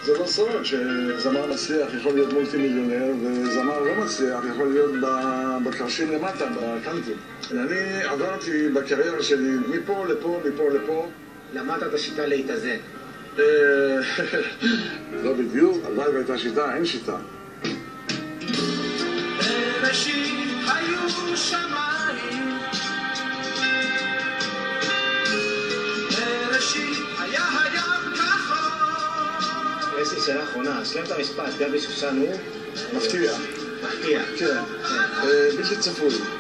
זה לא סוד שזמר מצליח יכול להיות מולטי מיליונר, וזמר לא מצליח יכול להיות בקרשים למטה, בקאנטרי. אני עברתי בקריירה שלי מפה לפה, מפה לפה. למדת את השיטה להתאזן. לא בדיוק, הלוואי והייתה שיטה, אין שיטה. בראשית היו שמיים, בראשית היה הים כחול. יש לי שאלה אחרונה, סלם את המשפט, גבי שושן הוא? מפתיע. מפתיע. כן, בלתי צפוי.